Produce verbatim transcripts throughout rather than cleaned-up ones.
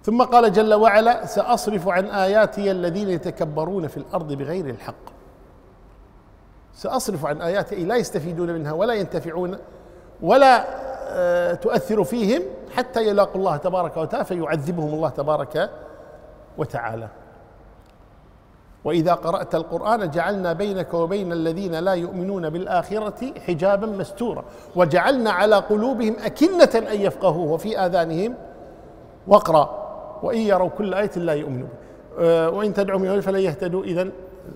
ثم قال جل وعلا: سأصرف عن آياتي الذين يتكبرون في الأرض بغير الحق. سأصرف عن آياتي لا يستفيدون منها ولا ينتفعون ولا تؤثر فيهم حتى يلاقوا الله تبارك وتعالى فيعذبهم الله تبارك وتعالى. وإذا قرأت القرآن جعلنا بينك وبين الذين لا يؤمنون بالآخرة حجابا مستورا وجعلنا على قلوبهم أكنة أن يفقهوه وفي آذانهم وقرا وإن يروا كل آية لا يؤمنوا وإن تدعوا من فلن يهتدوا إذن.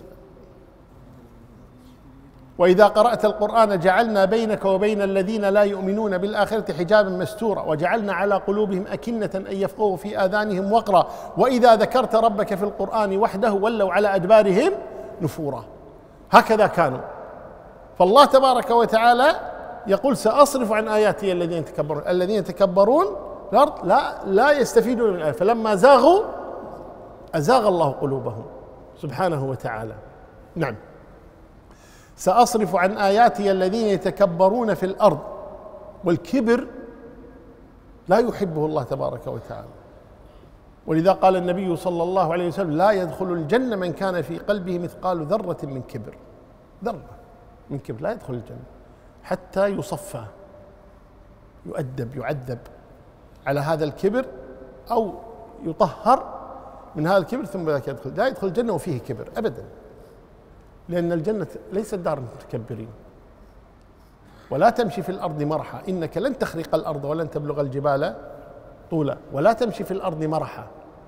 وإذا قرأت القرآن جعلنا بينك وبين الذين لا يؤمنون بالآخرة حجابا مستورا وجعلنا على قلوبهم أكنة أن يفقهوا في آذانهم وقرا وإذا ذكرت ربك في القرآن وحده ولوا على أدبارهم نفورا. هكذا كانوا. فالله تبارك وتعالى يقول: سأصرف عن آياتي الذين يتكبرون. الذين يتكبرون الأرض لا لا يستفيدون من الآية، فلما زاغوا أزاغ الله قلوبهم سبحانه وتعالى. نعم. سأصرف عن آياتي الذين يتكبرون في الأرض، والكبر لا يحبه الله تبارك وتعالى. ولذا قال النبي صلى الله عليه وسلم: لا يدخل الجنة من كان في قلبه مثقال ذرة من كبر. ذرة من كبر لا يدخل الجنة حتى يصفى، يؤدب، يعذب على هذا الكبر أو يطهر من هذا الكبر ثم ذاك يدخل. لا يدخل الجنة وفيه كبر أبدا، لأن الجنة ليست دار المتكبرين. ولا تمشي في الأرض مرحا إنك لن تخرق الأرض ولن تبلغ الجبال طولا. ولا تمشي في الأرض مرحا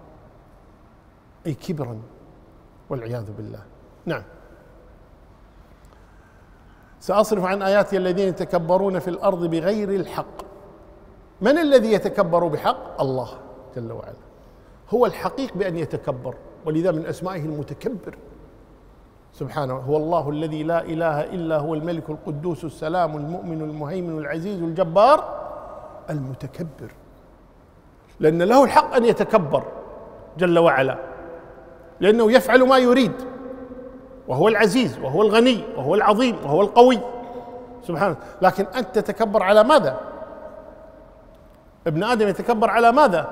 أي كبرا والعياذ بالله. نعم. سأصرف عن آياتي الذين يتكبرون في الأرض بغير الحق. من الذي يتكبر بحق؟ الله جل وعلا هو الحقيق بأن يتكبر، ولذا من أسمائه المتكبر سبحانه. هو الله الذي لا إله إلا هو الملك القدوس السلام المؤمن المهيمن العزيز الجبار المتكبر، لأن له الحق أن يتكبر جل وعلا، لأنه يفعل ما يريد، وهو العزيز وهو الغني وهو العظيم وهو القوي سبحانه. لكن أنت تتكبر على ماذا؟ ابن آدم يتكبر على ماذا؟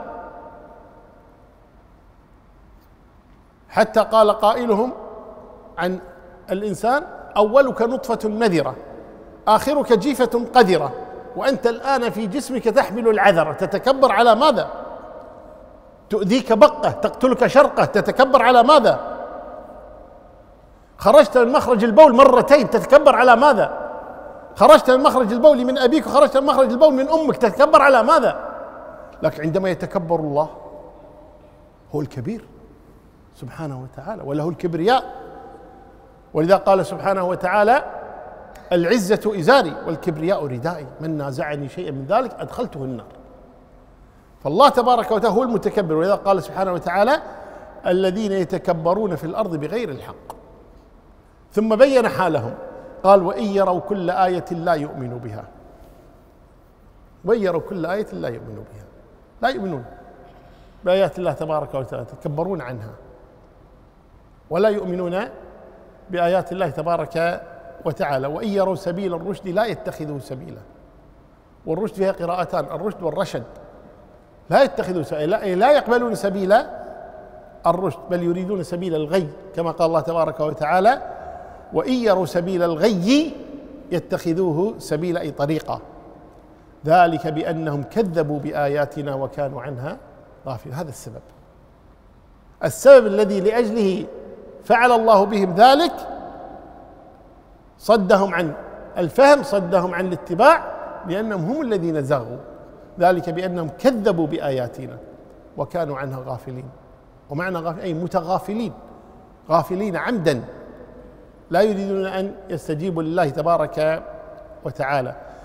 حتى قال قائلهم عن الإنسان: أولك نطفة مذرة آخرك جيفة قذرة، وأنت الآن في جسمك تحمل العذرة. تتكبر على ماذا؟ تؤذيك بقة، تقتلك شرقة، تتكبر على ماذا؟ خرجت من مخرج البول مرتين، تتكبر على ماذا؟ خرجت من مخرج البول من أبيك وخرجت من مخرج البول من أمك، تتكبر على ماذا؟ لكن عندما يتكبر الله هو الكبير سبحانه وتعالى وله الكبرياء. ولذا قال سبحانه وتعالى: العزة إزاري والكبرياء ردائي، من نازعني شيئا من ذلك أدخلته النار. فالله تبارك وتعالى هو المتكبر. ولذا قال سبحانه وتعالى: الذين يتكبرون في الأرض بغير الحق. ثم بين حالهم قال: وإن يروا كل آية لا يؤمنوا بها. وإن يروا كل آية لا يؤمنوا بها، لا يؤمنون بآيات الله تبارك وتعالى، يتكبرون عنها ولا يؤمنون بآيات الله تبارك وتعالى. وإن يروا سبيل الرشد لا يتخذوه سبيلا. والرشد فيها قراءتان: الرشد والرشد. لا يتخذوا سبيلا، لا يقبلون سبيل الرشد بل يريدون سبيل الغي، كما قال الله تبارك وتعالى: وإن يروا سبيل الغي يتخذوه سبيل أي طريقة، ذلك بأنهم كذبوا بآياتنا وكانوا عنها غافلين. هذا السبب، السبب الذي لأجله فعل الله بهم ذلك، صدهم عن الفهم، صدهم عن الاتباع، لأنهم هم الذين زاغوا. ذلك بأنهم كذبوا بآياتنا وكانوا عنها غافلين. ومعنى غافل أي متغافلين، غافلين عمدا، لا يريدون أن يستجيبوا لله تبارك وتعالى.